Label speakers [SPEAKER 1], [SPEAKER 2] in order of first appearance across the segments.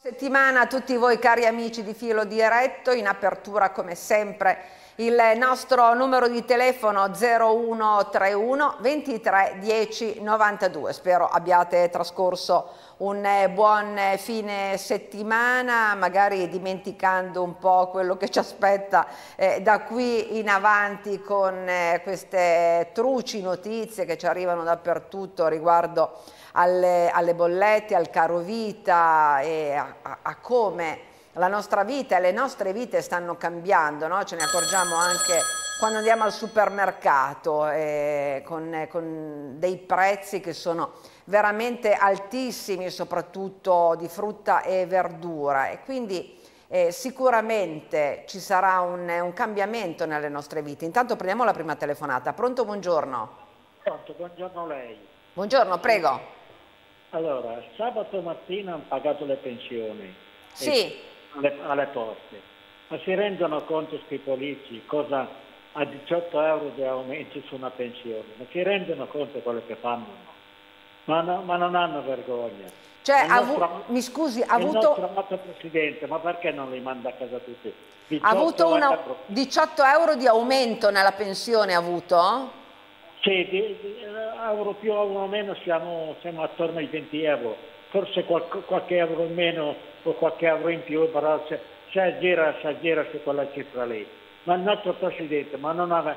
[SPEAKER 1] Settimana a tutti voi cari amici di Filo Diretto, in apertura come sempre il nostro numero di telefono 0131 23 10 92. Spero abbiate trascorso un buon fine settimana, magari dimenticando un po' quello che ci aspetta da qui in avanti con queste truci notizie che ci arrivano dappertutto riguardo alle bollette, al caro vita e a come la nostra vita e le nostre vite stanno cambiando, no? Ce ne accorgiamo anche quando andiamo al supermercato con dei prezzi che sono veramente altissimi, soprattutto di frutta e verdura, e quindi sicuramente ci sarà un cambiamento nelle nostre vite. Intanto prendiamo la prima telefonata. Pronto, buongiorno.
[SPEAKER 2] Pronto, buongiorno a lei.
[SPEAKER 1] Buongiorno, prego.
[SPEAKER 2] Allora, sabato mattina hanno pagato le pensioni.
[SPEAKER 1] Sì.
[SPEAKER 2] Alle poste. Ma si rendono conto questi politici cosa a 18 euro di aumenti su una pensione? Ma si rendono conto quello che fanno? Ma non hanno vergogna.
[SPEAKER 1] Cioè, mi scusi, ha avuto...
[SPEAKER 2] Il nostro Presidente, ma perché non li manda a casa tutti?
[SPEAKER 1] Ha avuto 18 euro di aumento nella pensione, ha avuto?
[SPEAKER 2] Sì, euro più o meno siamo attorno ai 20 euro, forse qualche euro in meno o qualche euro in più, però si aggira su quella cifra lì. Ma il nostro Presidente, ma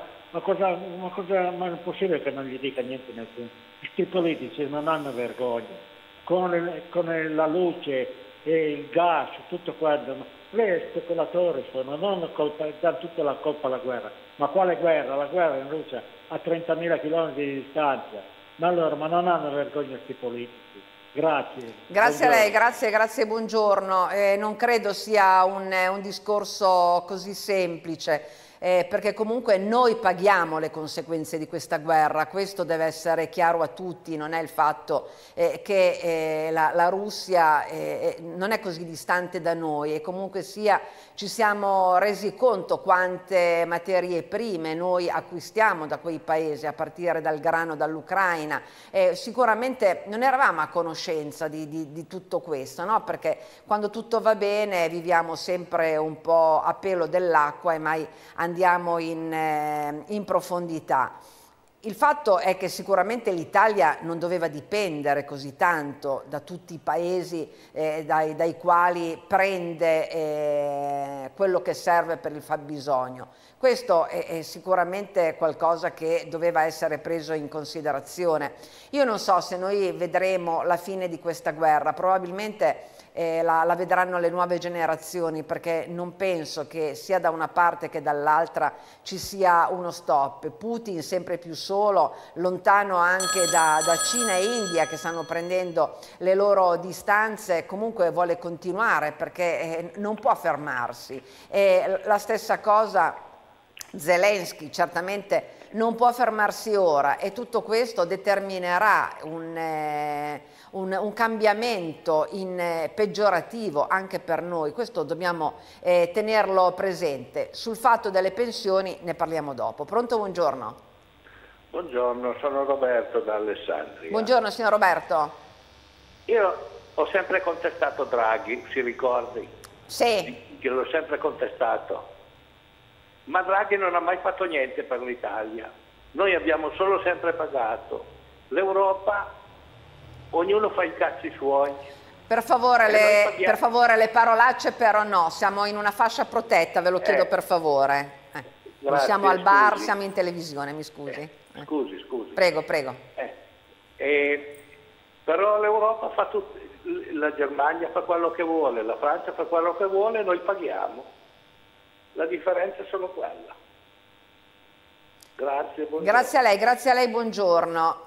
[SPEAKER 2] è possibile che non gli dica niente nessuno? Questi politici non hanno vergogna, con la luce e il gas, tutto quanto. Lei speculatori sono, non danno tutta la colpa alla guerra. Ma quale guerra? La guerra in Russia a 30.000 km di distanza. Ma allora, ma non hanno vergogna questi politici? Grazie.
[SPEAKER 1] Grazie a lei, grazie, buongiorno. Non credo sia un discorso così semplice. Perché comunque noi paghiamo le conseguenze di questa guerra, questo deve essere chiaro a tutti, non è il fatto che la Russia non è così distante da noi, e comunque sia ci siamo resi conto quante materie prime noi acquistiamo da quei paesi, a partire dal grano dall'Ucraina. Sicuramente non eravamo a conoscenza di tutto questo, no? Perché quando tutto va bene viviamo sempre un po' a pelo dell'acqua e mai andiamo in profondità. Il fatto è che sicuramente l'Italia non doveva dipendere così tanto da tutti i paesi dai quali prende quello che serve per il fabbisogno. Questo è sicuramente qualcosa che doveva essere preso in considerazione. Io non so se noi vedremo la fine di questa guerra, probabilmente la vedranno le nuove generazioni, perché non penso che sia da una parte che dall'altra ci sia uno stop. Putin sempre più solo, lontano anche da Cina e India che stanno prendendo le loro distanze, comunque vuole continuare perché non può fermarsi. La stessa cosa Zelensky certamente non può fermarsi ora, e tutto questo determinerà un cambiamento in peggiorativo anche per noi. Questo dobbiamo tenerlo presente. Sul fatto delle pensioni ne parliamo dopo. Pronto, buongiorno.
[SPEAKER 3] Buongiorno, sono Roberto da Alessandria.
[SPEAKER 1] Buongiorno signor Roberto.
[SPEAKER 3] Io ho sempre contestato Draghi, si ricordi?
[SPEAKER 1] Sì.
[SPEAKER 3] Che l'ho sempre contestato. Ma Draghi non ha mai fatto niente per l'Italia. Noi abbiamo solo sempre pagato. L'Europa, ognuno fa i cazzi suoi.
[SPEAKER 1] Per favore le parolacce però no, siamo in una fascia protetta, ve lo chiedo per favore. Non siamo al bar, siamo in televisione, mi scusi.
[SPEAKER 3] Scusi.
[SPEAKER 1] Prego.
[SPEAKER 3] Però l'Europa fa tutto, la Germania fa quello che vuole, la Francia fa quello che vuole e noi paghiamo. La differenza è solo quella. Grazie, buongiorno.
[SPEAKER 1] Grazie a lei, buongiorno.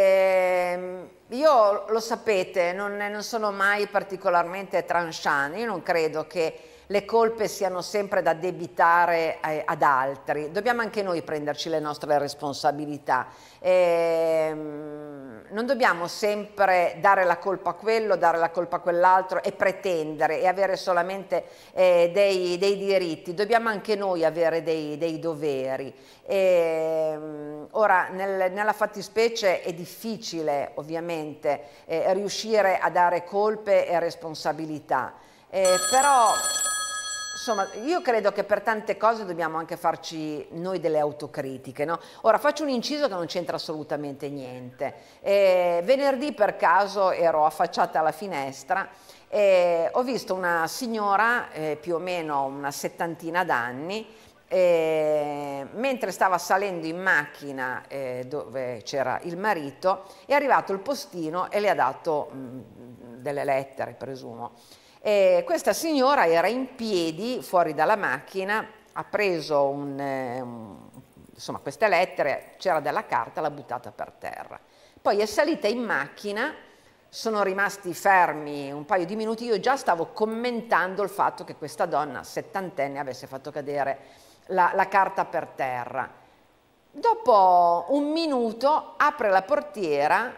[SPEAKER 1] Io, lo sapete, non sono mai particolarmente tranchant. Io non credo che le colpe siano sempre da addebitare ad altri. Dobbiamo anche noi prenderci le nostre responsabilità. Non dobbiamo sempre dare la colpa a quello, dare la colpa a quell'altro e pretendere e avere solamente dei diritti. Dobbiamo anche noi avere dei doveri. Ora, nella fattispecie è difficile ovviamente riuscire a dare colpe e responsabilità. però insomma io credo che per tante cose dobbiamo anche farci noi delle autocritiche, no? Ora faccio un inciso che non c'entra assolutamente niente. Venerdì per caso ero affacciata alla finestra e ho visto una signora più o meno una settantina d'anni, mentre stava salendo in macchina dove c'era il marito, è arrivato il postino e le ha dato delle lettere, presumo. Questa signora era in piedi fuori dalla macchina, ha preso insomma, queste lettere, c'era della carta, l'ha buttata per terra. Poi è salita in macchina, sono rimasti fermi un paio di minuti, io già stavo commentando il fatto che questa donna settantenne avesse fatto cadere la carta per terra. Dopo un minuto apre la portiera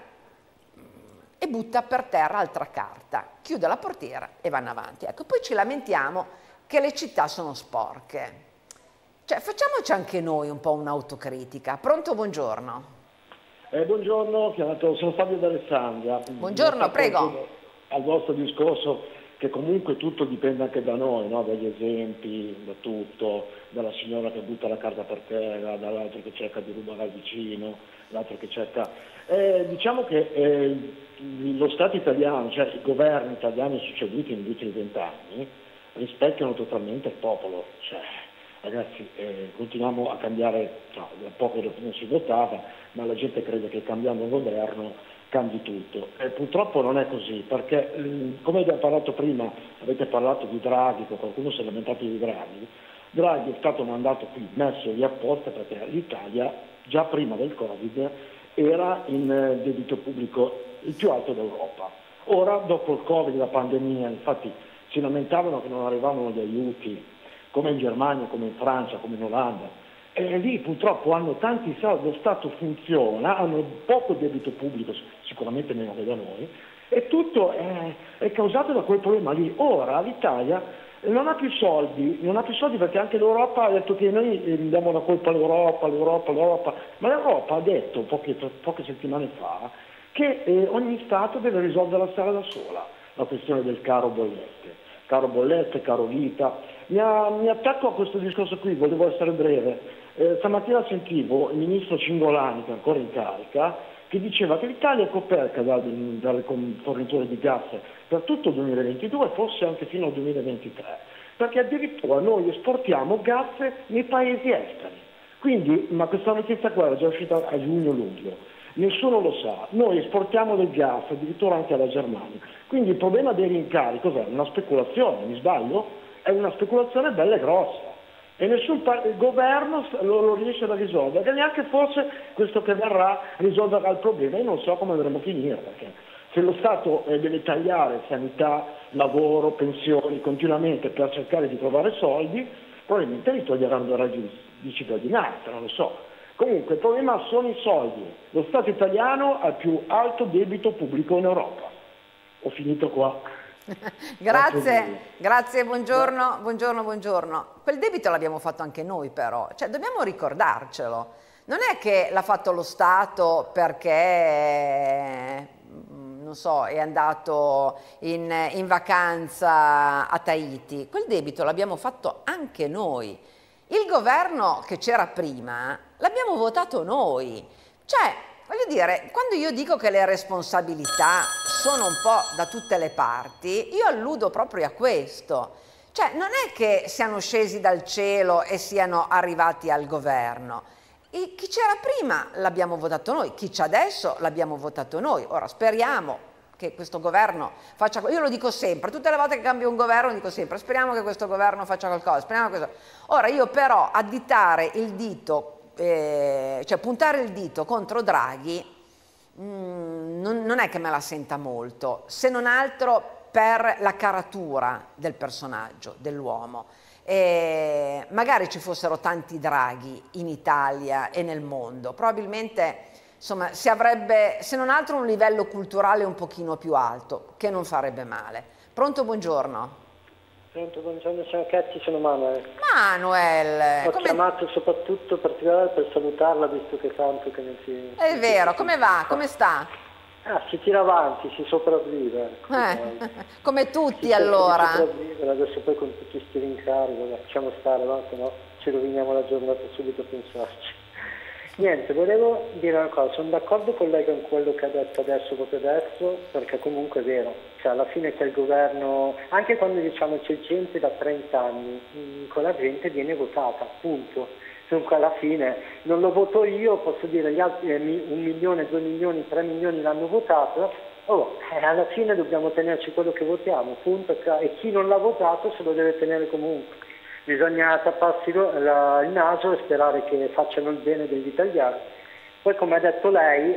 [SPEAKER 1] e butta per terra altra carta, chiude la portiera e vanno avanti. Ecco, poi ci lamentiamo che le città sono sporche. Cioè, facciamoci anche noi un po' un'autocritica. Pronto, buongiorno.
[SPEAKER 4] Buongiorno, sono Fabio d'Alessandria.
[SPEAKER 1] Buongiorno, prego.
[SPEAKER 4] Al vostro discorso che comunque tutto dipende anche da noi, no? Dagli esempi, da tutto, dalla signora che butta la carta per terra, dall'altro che cerca di rubare al vicino, l'altro che cerca... diciamo che lo Stato italiano, cioè i governi italiani succeduti negli ultimi 20 anni, rispecchiano totalmente il popolo. Cioè, ragazzi, continuiamo a cambiare, da poco non si votava, ma la gente crede che cambiando il governo cambi tutto. Purtroppo non è così, perché come abbiamo parlato prima, avete parlato di Draghi, qualcuno si è lamentato di Draghi. Draghi è stato mandato qui, messo lì apposta perché l'Italia già prima del Covid era in debito pubblico il più alto d'Europa. Ora, dopo il Covid, la pandemia, infatti si lamentavano che non arrivavano gli aiuti, come in Germania, come in Francia, come in Olanda. E lì purtroppo hanno tanti soldi, lo Stato funziona, hanno poco debito pubblico, sicuramente meno che da noi, e tutto è causato da quel problema lì. Ora l'Italia non ha più soldi perché anche l'Europa ha detto che noi diamo la colpa all'Europa, ma l'Europa ha detto poche settimane fa che ogni Stato deve risolvere la strada da sola, la questione del caro bollette, caro vita. Mi attacco a questo discorso qui, volevo essere breve. Stamattina sentivo il ministro Cingolani, che è ancora in carica, che diceva che l'Italia è coperta dalle forniture di gas per tutto il 2022, forse anche fino al 2023, perché addirittura noi esportiamo gas nei paesi esteri. Quindi, ma questa notizia qua è già uscita a giugno-luglio, nessuno lo sa, noi esportiamo del gas addirittura anche alla Germania. Quindi il problema dei rincari cos'è? Una speculazione, mi sbaglio? È una speculazione bella e grossa. E nessun governo lo riesce a risolvere, e neanche forse questo che verrà risolverà il problema. Io non so come andremo a finire, perché se lo Stato deve tagliare sanità, lavoro, pensioni continuamente per cercare di trovare soldi, probabilmente li toglieranno dal reddito di cittadinanza, non lo so. Comunque il problema sono i soldi. Lo Stato italiano ha il più alto debito pubblico in Europa. Ho finito qua.
[SPEAKER 1] Grazie, buongiorno. Quel debito l'abbiamo fatto anche noi però, cioè dobbiamo ricordarcelo. Non è che l'ha fatto lo Stato perché, non so, è andato in vacanza a Tahiti. Quel debito l'abbiamo fatto anche noi. Il governo che c'era prima l'abbiamo votato noi. Cioè, voglio dire, quando io dico che le responsabilità sono un po' da tutte le parti, io alludo proprio a questo. Cioè, non è che siano scesi dal cielo e siano arrivati al governo. Chi c'era prima l'abbiamo votato noi, chi c'è adesso l'abbiamo votato noi. Ora speriamo che questo governo faccia, io lo dico sempre, tutte le volte che cambio un governo dico sempre, speriamo che questo governo faccia qualcosa, Ora io però additare il dito, cioè puntare il dito contro Draghi, non è che me la senta molto, se non altro per la caratura del personaggio, dell'uomo. Magari ci fossero tanti Draghi in Italia e nel mondo, probabilmente insomma si avrebbe, se non altro, un livello culturale un pochino più alto, che non farebbe male. Pronto, buongiorno.
[SPEAKER 5] Pronto, buongiorno, siamo Cazzi, sono Manuel.
[SPEAKER 1] Manuel!
[SPEAKER 5] Ho chiamato soprattutto per particolare per salutarla, visto che tanto che non si...
[SPEAKER 1] È vero, come va? Come sta?
[SPEAKER 5] Si tira avanti, si sopravvive.
[SPEAKER 1] Come tutti allora.
[SPEAKER 5] Adesso poi con tutti questi rincari, lasciamo stare, no? Se no ci roviniamo la giornata subito a pensarci. Niente, volevo dire una cosa, sono d'accordo con lei con quello che ha detto adesso, proprio adesso, perché comunque è vero, cioè alla fine c'è il governo, anche quando diciamo c'è gente da 30 anni, quella gente viene votata, punto. Dunque alla fine non lo voto io, posso dire gli altri 1 milione, 2 milioni, 3 milioni l'hanno votato, alla fine dobbiamo tenerci quello che votiamo, punto, e chi non l'ha votato se lo deve tenere comunque. Bisogna tapparsi il naso e sperare che facciano il bene degli italiani. Poi come ha detto lei,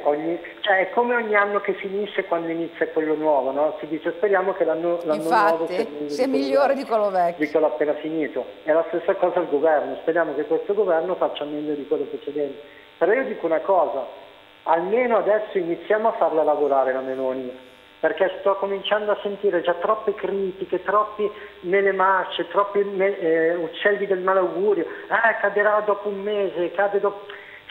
[SPEAKER 5] è come ogni anno che finisce quando inizia quello nuovo, no? Si dice speriamo che l'anno nuovo
[SPEAKER 1] sia migliore di quello vecchio.
[SPEAKER 5] Di quello appena finito. È la stessa cosa al governo, speriamo che questo governo faccia meglio di quello precedente. Però io dico una cosa, almeno adesso iniziamo a farla lavorare la Meloni, perché sto cominciando a sentire già troppe critiche, troppi nelle marce, troppi uccelli del malaugurio, caderà dopo un mese, cade dopo...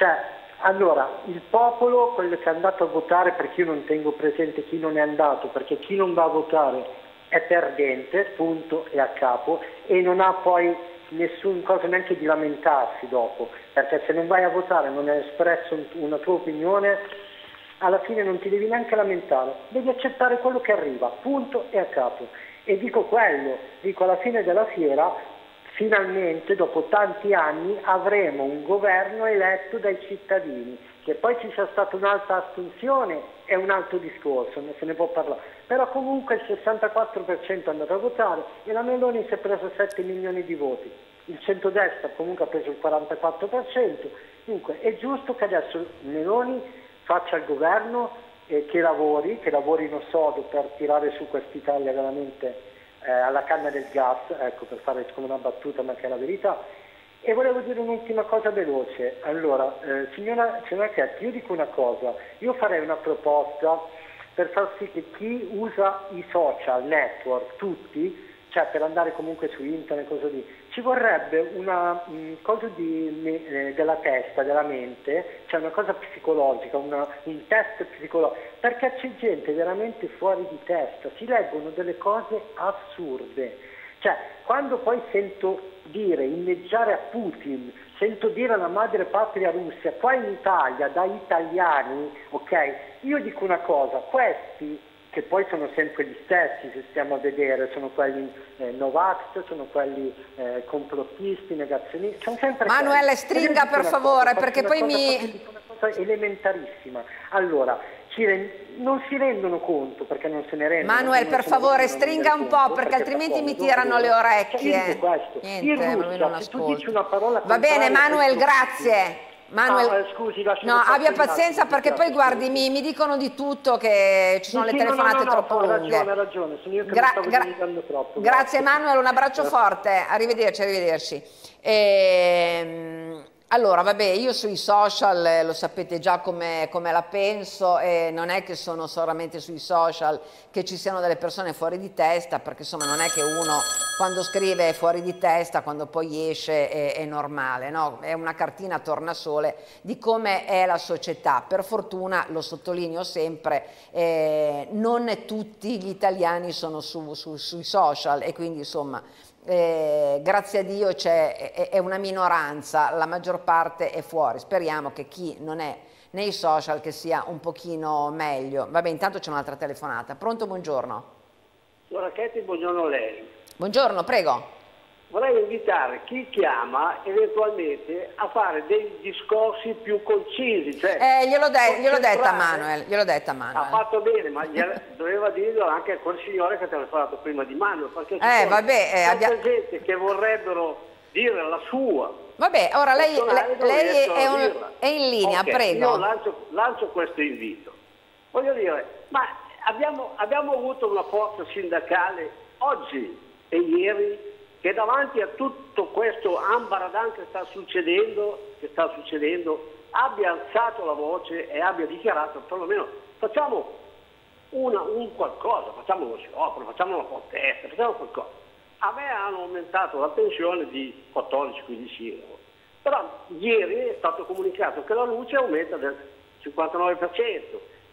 [SPEAKER 5] Allora, il popolo, quello che è andato a votare, perché io non tengo presente chi non è andato, perché chi non va a votare è perdente, punto e a capo, e non ha poi nessun cosa neanche di lamentarsi dopo, perché se non vai a votare, non hai espresso una tua opinione, alla fine non ti devi neanche lamentare, devi accettare quello che arriva, punto e a capo. E dico alla fine della fiera, finalmente dopo tanti anni avremo un governo eletto dai cittadini, che poi ci sia stata un'alta astensione è un altro discorso, non se ne può parlare, però comunque il 64% è andato a votare e la Meloni si è presa 7 milioni di voti, il centrodestra comunque ha preso il 44%, dunque è giusto che adesso Meloni faccia il governo e che lavorino sodo per tirare su quest'Italia veramente alla canna del gas, ecco, per fare come una battuta ma che è la verità. E volevo dire un'ultima cosa veloce. Allora, signora Chetti, io dico una cosa, io farei una proposta per far sì che chi usa i social network, tutti, cioè per andare comunque su internet, cosa lì, ci vorrebbe una cosa della testa, della mente, cioè una cosa psicologica, un test psicologico, perché c'è gente veramente fuori di testa, si leggono delle cose assurde. Cioè, quando poi sento inneggiare a Putin, sento dire alla madre patria Russia, qua in Italia, da italiani, ok? Io dico una cosa, questi che poi sono sempre gli stessi, se stiamo a vedere, sono quelli Novax, sono quelli complottisti, negazionisti, sono sempre
[SPEAKER 1] Manuel, stringa per favore, perché poi
[SPEAKER 5] una cosa elementarissima. Allora, non si rendono conto, perché non se ne rendono.
[SPEAKER 1] Manuel, per favore, stringa un po', perché altrimenti mi tirano le orecchie.
[SPEAKER 5] Niente, se tu dici una parola
[SPEAKER 1] va bene, Manuel, grazie. Manuel,
[SPEAKER 5] scusi,
[SPEAKER 1] abbia pazienza perché poi guardi, mi dicono di tutto, che ci sono le telefonate troppo lunghe.
[SPEAKER 5] Ha ragione, sono io che mi stavo limitando troppo.
[SPEAKER 1] Grazie Manuel, un abbraccio forte, arrivederci. Allora, vabbè, io sui social lo sapete già come la penso, e non è che sono solamente sui social che ci siano delle persone fuori di testa, perché insomma non è che uno quando scrive è fuori di testa, quando poi esce è normale, no? È una cartina tornasole di come è la società. Per fortuna, lo sottolineo sempre, non tutti gli italiani sono sui social, e quindi insomma grazie a Dio è una minoranza, la maggior parte è fuori. Speriamo che chi non è nei social che sia un pochino meglio. Vabbè, intanto c'è un'altra telefonata. Pronto, buongiorno.
[SPEAKER 6] Signora Chetti, buongiorno a lei.
[SPEAKER 1] Buongiorno, prego.
[SPEAKER 6] Vorrei invitare chi chiama eventualmente a fare dei discorsi più concisi. Cioè,
[SPEAKER 1] gliel'ho detta Manuel.
[SPEAKER 6] Ha fatto bene, ma doveva dirlo anche a quel signore che ha telefonato prima di Manuel, perché c'è gente che vorrebbero dire la sua.
[SPEAKER 1] Vabbè, ora lei è in linea,
[SPEAKER 6] okay,
[SPEAKER 1] prego.
[SPEAKER 6] Io lancio questo invito. Voglio dire, ma abbiamo avuto una forza sindacale oggi e ieri che davanti a tutto questo ambaradan che sta succedendo, abbia alzato la voce e abbia dichiarato perlomeno facciamo un qualcosa, facciamo uno sciopero, facciamo una protesta, facciamo qualcosa. A me hanno aumentato la pensione di 14-15 euro, però ieri è stato comunicato che la luce aumenta del 59%,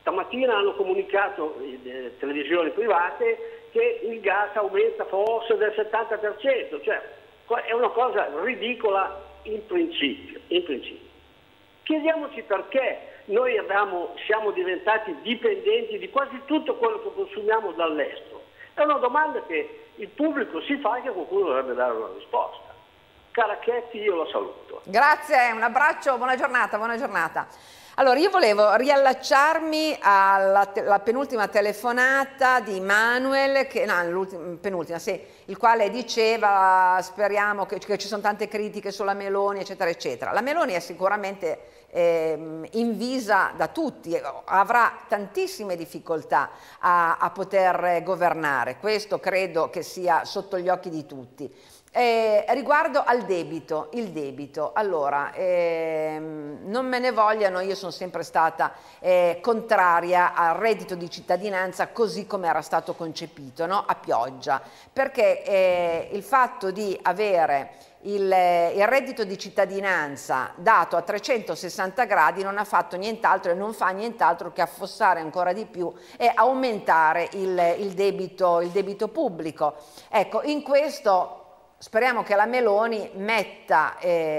[SPEAKER 6] Stamattina hanno comunicato le televisioni private che il gas aumenta forse del 70%, cioè è una cosa ridicola in principio. Chiediamoci perché noi siamo diventati dipendenti di quasi tutto quello che consumiamo dall'estero. È una domanda che il pubblico si fa e che qualcuno dovrebbe dare una risposta. Cara Chetti, io la saluto.
[SPEAKER 1] Grazie, un abbraccio, buona giornata, buona giornata. Allora, io volevo riallacciarmi alla penultima telefonata di Manuel, penultima, sì, il quale diceva speriamo che ci sono tante critiche sulla Meloni, eccetera, eccetera. La Meloni è sicuramente invisa da tutti, avrà tantissime difficoltà a poter governare, questo credo che sia sotto gli occhi di tutti. Riguardo al debito, allora non me ne vogliano, io sono sempre stata contraria al reddito di cittadinanza così come era stato concepito, no? A pioggia, perché il fatto di avere il reddito di cittadinanza dato a 360 gradi non ha fatto nient'altro e non fa nient'altro che affossare ancora di più e aumentare il debito pubblico. Ecco, in questo speriamo che la Meloni metta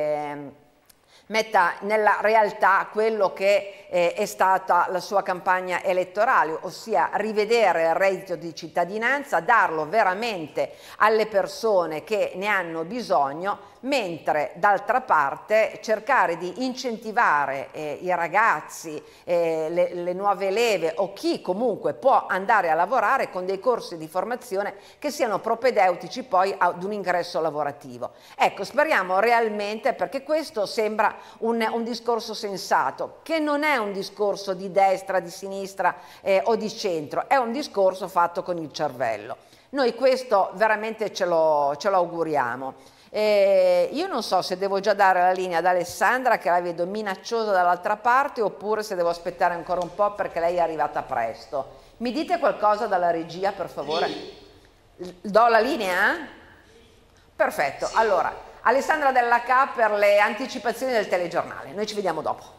[SPEAKER 1] nella realtà quello che è stata la sua campagna elettorale, ossia rivedere il reddito di cittadinanza, darlo veramente alle persone che ne hanno bisogno, mentre d'altra parte cercare di incentivare i ragazzi, le nuove leve o chi comunque può andare a lavorare con dei corsi di formazione che siano propedeutici poi ad un ingresso lavorativo. Ecco, speriamo realmente, perché questo sembra un discorso sensato, che non è un discorso di destra, di sinistra o di centro, è un discorso fatto con il cervello. Noi questo veramente ce lo auguriamo. Io non so se devo già dare la linea ad Alessandra, che la vedo minacciosa dall'altra parte, oppure se devo aspettare ancora un po' perché lei è arrivata presto. Mi dite qualcosa dalla regia, per favore? Do la linea? Perfetto, allora Alessandra Della Ca per le anticipazioni del telegiornale. Noi ci vediamo dopo.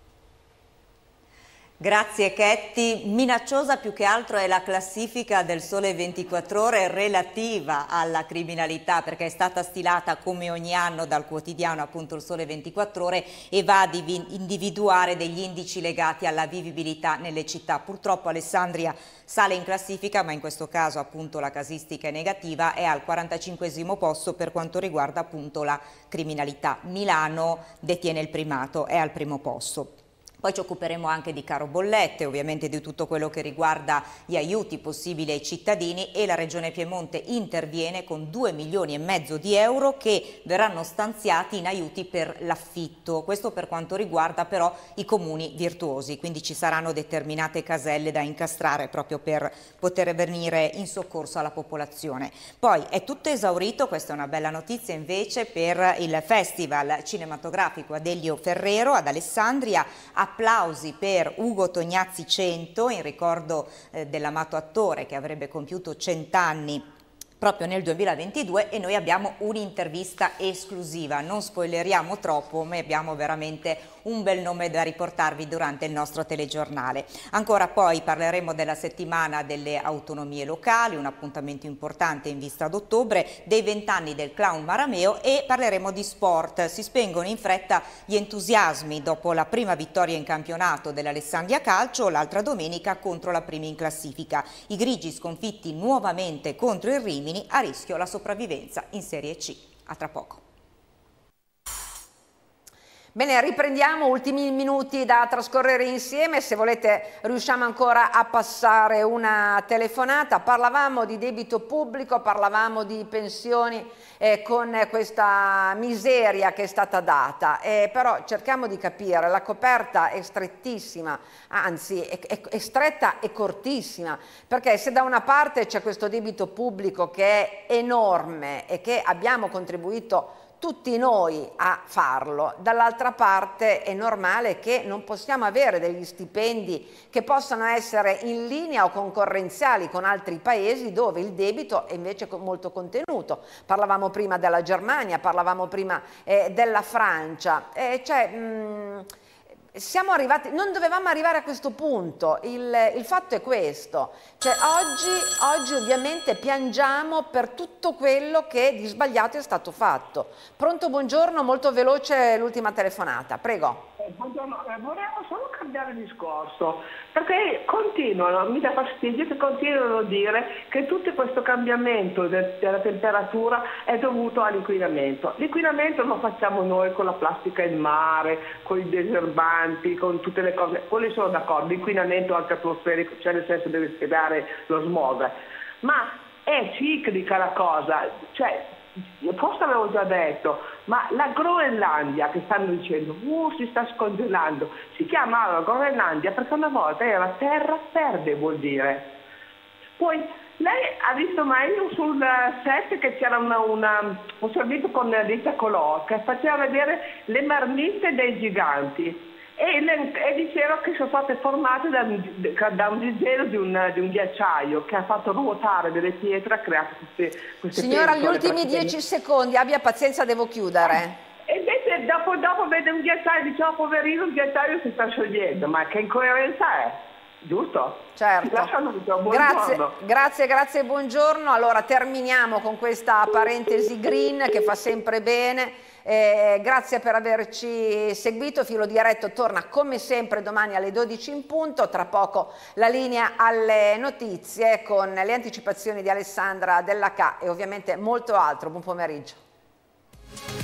[SPEAKER 7] Grazie Chetti. Minacciosa più che altro è la classifica del Sole 24 Ore relativa alla criminalità, perché è stata stilata come ogni anno dal quotidiano appunto il Sole 24 Ore e va ad individuare degli indici legati alla vivibilità nelle città. Purtroppo Alessandria sale in classifica, ma in questo caso appunto la casistica è negativa, è al 45esimo posto per quanto riguarda appunto la criminalità. Milano detiene il primato, è al primo posto. Poi ci occuperemo anche di caro bollette, ovviamente di tutto quello che riguarda gli aiuti possibili ai cittadini, e la Regione Piemonte interviene con 2,5 milioni di euro che verranno stanziati in aiuti per l'affitto. Questo per quanto riguarda però i comuni virtuosi, quindi ci saranno determinate caselle da incastrare proprio per poter venire in soccorso alla popolazione. Poi è tutto esaurito, questa è una bella notizia invece, per il Festival Cinematografico Adelio Ferrero ad Alessandria. Applausi per Ugo Tognazzi 100 in ricordo dell'amato attore che avrebbe compiuto 100 anni proprio nel 2022, e noi abbiamo un'intervista esclusiva. Non spoileriamo troppo, ma abbiamo veramente un bel nome da riportarvi durante il nostro telegiornale. Ancora poi parleremo della settimana delle autonomie locali, un appuntamento importante in vista ad ottobre, dei 20 anni del clown Marameo, e parleremo di sport. Si spengono in fretta gli entusiasmi dopo la prima vittoria in campionato dell'Alessandria Calcio l'altra domenica contro la prima in classifica. I grigi sconfitti nuovamente contro il Rimini, a rischio la sopravvivenza in Serie C. A tra poco.
[SPEAKER 1] Bene, riprendiamo, ultimi minuti da trascorrere insieme, se volete riusciamo ancora a passare una telefonata. Parlavamo di debito pubblico, parlavamo di pensioni con questa miseria che è stata data, però cerchiamo di capire, la coperta è strettissima, anzi è stretta e cortissima, perché se da una parte c'è questo debito pubblico che è enorme e che abbiamo contribuito tutti noi a farlo, dall'altra parte è normale che non possiamo avere degli stipendi che possano essere in linea o concorrenziali con altri paesi dove il debito è invece molto contenuto. Parlavamo prima della Germania, parlavamo prima della Francia, siamo arrivati, non dovevamo arrivare a questo punto, il fatto è questo, cioè oggi ovviamente piangiamo per tutto quello che di sbagliato è stato fatto. Pronto, buongiorno, molto veloce l'ultima telefonata, prego.
[SPEAKER 8] Buongiorno, volevo solo cambiare discorso, perché continuano, mi dà fastidio che continuano a dire che tutto questo cambiamento della temperatura è dovuto all'inquinamento. L'inquinamento lo facciamo noi con la plastica in mare, con i deserbanti, con tutte le cose, quelli sono d'accordo, l'inquinamento anche atmosferico, cioè nel senso deve spiegare lo smog, ma è ciclica la cosa, cioè forse avevo già detto, ma la Groenlandia che stanno dicendo si sta scongelando, si chiamava Groenlandia perché una volta era terra verde, vuol dire. Poi lei ha visto mai sul set che c'era un servizio con Lisa Colò che faceva vedere le marmitte dei giganti e diceva che sono state formate da un disgelo di un ghiacciaio che ha fatto ruotare delle pietre, ha creato queste
[SPEAKER 1] Signora, gli ultimi 10 secondi, abbia pazienza, devo chiudere.
[SPEAKER 8] E invece dopo vede un ghiacciaio e dice poverino, il ghiacciaio si sta sciogliendo, ma che incoerenza è? Giusto?
[SPEAKER 1] Certo. Grazie, buongiorno. Allora terminiamo con questa parentesi green che fa sempre bene. Grazie per averci seguito. Filo Diretto torna come sempre domani alle 12 in punto. Tra poco la linea alle notizie con le anticipazioni di Alessandra Della Ca e ovviamente molto altro. Buon pomeriggio.